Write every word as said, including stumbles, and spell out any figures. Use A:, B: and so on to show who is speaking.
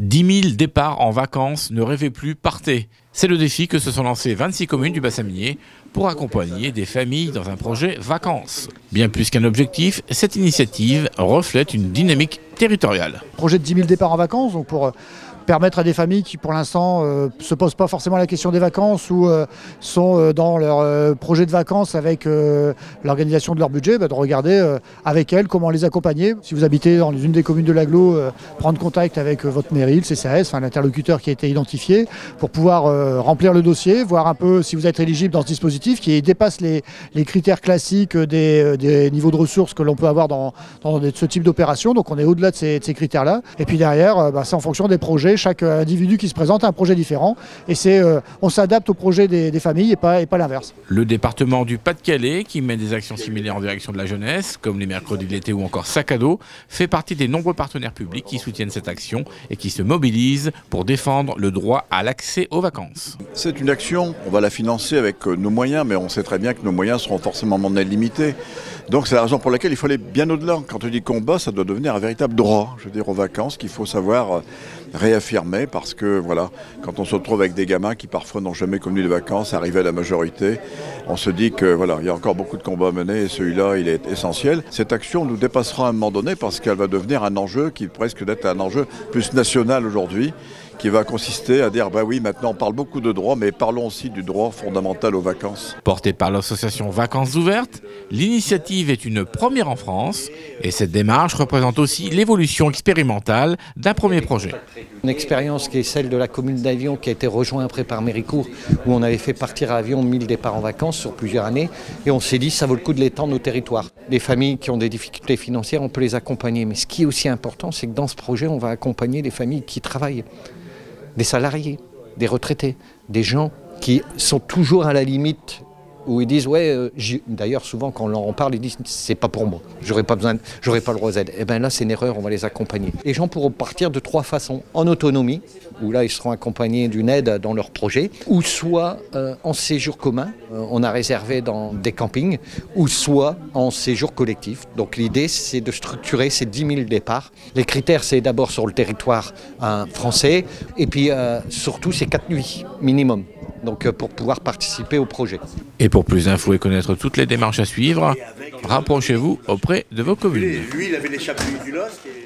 A: dix mille départs en vacances, ne rêvez plus, partez. C'est le défi que se sont lancés vingt-six communes du bassin minier pour accompagner des familles dans un projet vacances. Bien plus qu'un objectif, cette initiative reflète une dynamique territoriale.
B: Projet de dix mille départs en vacances, donc pour permettre à des familles qui pour l'instant ne euh, se posent pas forcément la question des vacances ou euh, sont euh, dans leur euh, projet de vacances avec euh, l'organisation de leur budget, bah, de regarder euh, avec elles comment les accompagner. Si vous habitez dans une des communes de l'agglo, euh, prendre contact avec euh, votre mairie, le C C A S, enfin, l'interlocuteur qui a été identifié, pour pouvoir euh, remplir le dossier, voir un peu si vous êtes éligible dans ce dispositif qui dépasse les, les critères classiques des, des niveaux de ressources que l'on peut avoir dans, dans ce type d'opération. Donc on est au-delà de ces, de ces critères-là. Et puis derrière, euh, bah, c'est en fonction des projets. Chaque individu qui se présente a un projet différent et c'est, euh, on s'adapte au projet des, des familles et pas, et pas l'inverse.
A: Le département du Pas-de-Calais, qui mène des actions similaires en direction de la jeunesse, comme les mercredis de l'été ou encore Sac à dos, fait partie des nombreux partenaires publics qui soutiennent cette action et qui se mobilisent pour défendre le droit à l'accès aux vacances.
C: C'est une action, on va la financer avec nos moyens, mais on sait très bien que nos moyens seront forcément limités. Donc c'est la raison pour laquelle il faut aller bien au-delà. Quand on dit combat, ça doit devenir un véritable droit, je veux dire, aux vacances, qu'il faut savoir réaffirmer, parce que voilà, quand on se retrouve avec des gamins qui parfois n'ont jamais connu de vacances, arrivés à la majorité, on se dit que voilà, il y a encore beaucoup de combats à mener et celui-là, il est essentiel. Cette action nous dépassera à un moment donné parce qu'elle va devenir un enjeu qui presque d'être un enjeu plus national aujourd'hui, qui va consister à dire, bah oui, maintenant on parle beaucoup de droits, mais parlons aussi du droit fondamental aux vacances.
A: Portée par l'association Vacances Ouvertes, l'initiative est une première en France et cette démarche représente aussi l'évolution expérimentale d'un premier projet.
D: Une expérience qui est celle de la commune d'Avion qui a été rejointe après par Méricourt, où on avait fait partir à Avion mille départs en vacances sur plusieurs années et on s'est dit ça vaut le coup de l'étendre au territoire. Les familles qui ont des difficultés financières, on peut les accompagner, mais ce qui est aussi important, c'est que dans ce projet, on va accompagner les familles qui travaillent. Des salariés, des retraités, des gens qui sont toujours à la limite où ils disent ouais, euh, d'ailleurs souvent quand on leur en parle, ils disent c'est pas pour moi, j'aurais pas besoin, j'aurais pas le droit d'aide. Et bien là c'est une erreur, on va les accompagner. Les gens pourront partir de trois façons: en autonomie, où là ils seront accompagnés d'une aide dans leur projet, ou soit euh, en séjour commun, euh, on a réservé dans des campings, ou soit en séjour collectif. Donc l'idée c'est de structurer ces dix mille départs. Les critères c'est d'abord sur le territoire hein, français, et puis euh, surtout c'est quatre nuits minimum. Donc pour pouvoir participer au projet.
A: Et pour plus d'infos et connaître toutes les démarches à suivre, rapprochez-vous auprès de vos communes.
E: Lui, il avait les chapeaux du L O S.